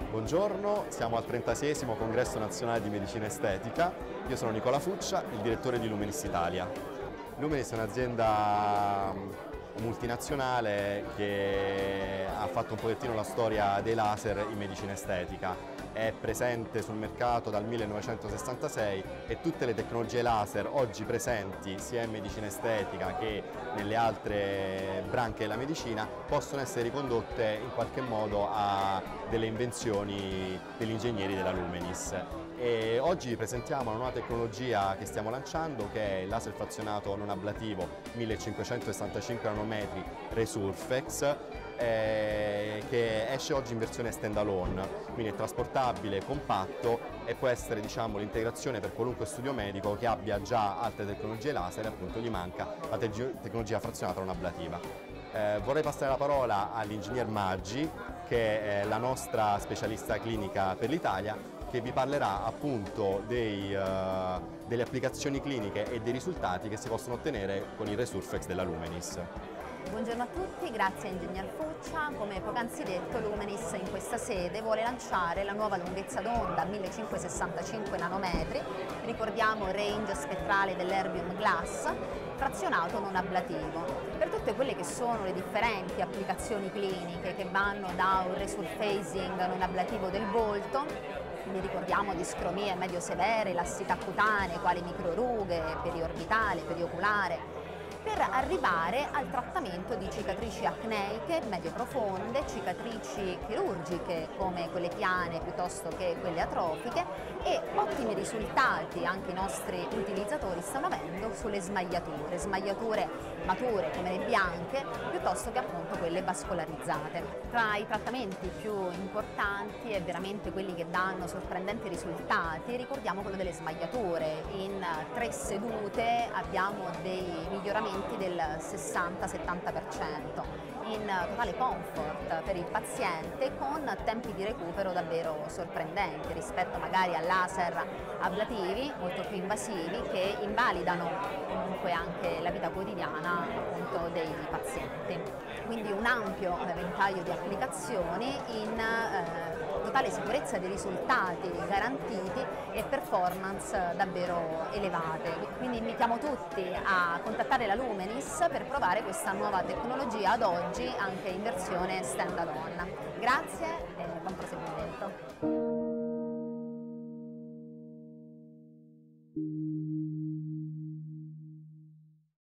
Buongiorno, siamo al 36esimo Congresso Nazionale di Medicina Estetica. Io sono Nicola Fuccia, il direttore di Lumenis Italia. Lumenis è un'azienda multinazionale che ha fatto un pochettino la storia dei laser in medicina estetica. È presente sul mercato dal 1966 e tutte le tecnologie laser oggi presenti sia in medicina estetica che nelle altre branche della medicina possono essere ricondotte in qualche modo a delle invenzioni degli ingegneri della Lumenis. E oggi vi presentiamo una nuova tecnologia che stiamo lanciando, che è il laser frazionato non ablativo 1565 nanometri Resurfex, che esce oggi in versione standalone, quindi è trasportabile, compatto e può essere, diciamo, l'integrazione per qualunque studio medico che abbia già altre tecnologie laser e appunto gli manca la tecnologia frazionata non ablativa. Vorrei passare la parola all'ingegner Maggi, che è la nostra specialista clinica per l'Italia, che vi parlerà appunto delle applicazioni cliniche e dei risultati che si possono ottenere con il Resurfex della Lumenis. Buongiorno a tutti, grazie a Ingegner Fuccia. Come poc'anzi detto, Lumenis in questa sede vuole lanciare la nuova lunghezza d'onda 1565 nanometri, ricordiamo il range spettrale dell'Erbium Glass, frazionato non ablativo. Per tutte quelle che sono le differenti applicazioni cliniche che vanno da un resurfacing non ablativo del volto, quindi ricordiamo discromie medio severe, elasticità cutanee, quali microrughe, periorbitale, perioculare, per arrivare al trattamento di cicatrici acneiche medio profonde, cicatrici chirurgiche come quelle piane piuttosto che quelle atrofiche, e ottimi risultati anche i nostri utilizzatori stanno avendo sulle smagliature mature come le bianche piuttosto che appunto quelle vascolarizzate. Tra i trattamenti più importanti e veramente quelli che danno sorprendenti risultati ricordiamo quello delle smagliature. In 3 sedute abbiamo dei miglioramenti del 60-70%, in totale comfort per il paziente, con tempi di recupero davvero sorprendenti rispetto magari a laser ablativi molto più invasivi che invalidano comunque anche la vita quotidiana appunto dei pazienti. Quindi un ampio ventaglio di applicazioni in totale sicurezza dei risultati garantiti e performance davvero elevate. Quindi invitiamo tutti a contattare la Lumenis per provare questa nuova tecnologia ad oggi anche in versione standalone. Grazie e buon proseguimento.